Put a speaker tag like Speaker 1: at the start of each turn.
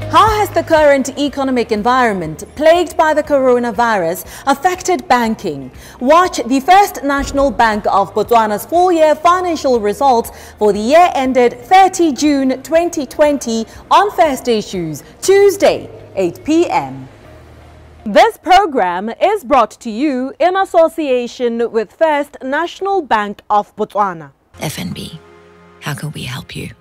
Speaker 1: How has the current economic environment plagued by the coronavirus affected banking? Watch the First National Bank of Botswana's full-year financial results for the year ended 30 June 2020 on First Issues, Tuesday, 8 p.m. This program is brought to you in association with First National Bank of Botswana.
Speaker 2: Fnbb, how can we help you?